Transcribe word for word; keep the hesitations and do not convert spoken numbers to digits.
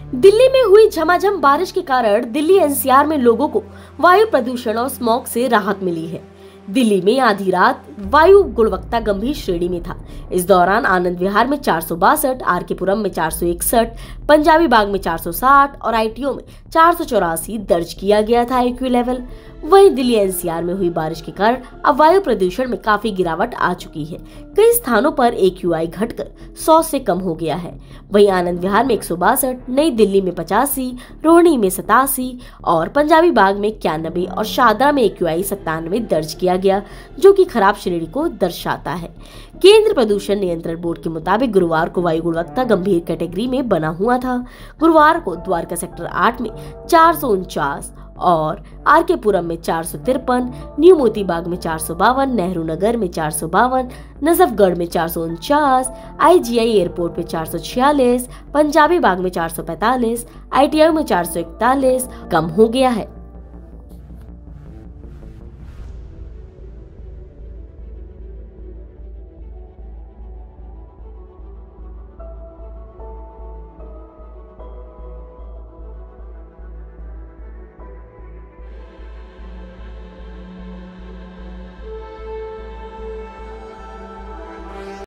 दिल्ली में हुई झमाझम बारिश के कारण दिल्ली एन सी आर में लोगों को वायु प्रदूषण और स्मॉग से राहत मिली है। दिल्ली में आधी रात वायु गुणवत्ता गंभीर श्रेणी में था। इस दौरान आनंद विहार में चार सौ बासठ, आर के पुरम में चार सौ इकसठ, पंजाबी बाग में चार सौ साठ और आई टी ओ में चार सौ चौरासी दर्ज किया गया था एक्यू लेवल। वहीं दिल्ली एन सी आर में हुई बारिश के कारण अब वायु प्रदूषण में काफी गिरावट आ चुकी है। कई स्थानों पर ए क्यू आई घटकर सौ से कम हो गया है। वहीं आनंद विहार में एक सौ बासठ, नई दिल्ली में पचासी, रोहिणी में सतासी और पंजाबी बाग में इक्यानवे और शादरा में ए क्यू आई सत्तानवे दर्ज किया गया, जो कि खराब श्रेणी को दर्शाता है। केंद्र प्रदूषण नियंत्रण बोर्ड के मुताबिक गुरुवार को वायु गुणवत्ता गंभीर कैटेगरी में बना हुआ था। गुरुवार को द्वारका सेक्टर आठ में चार सौ उनचास और आर के पुरम में चार सौ तिरपन, न्यू मोती बाग में चार सौ बावन, नेहरू नगर में चार सौ बावन, नजफगढ़ में चार सौ उनचास, आई जी आई एयरपोर्ट में चार सौ छियालीस, पंजाबी बाग में चार सौ पैंतालीस, आई टी आई में चार सौ इकतालीस कम हो गया है।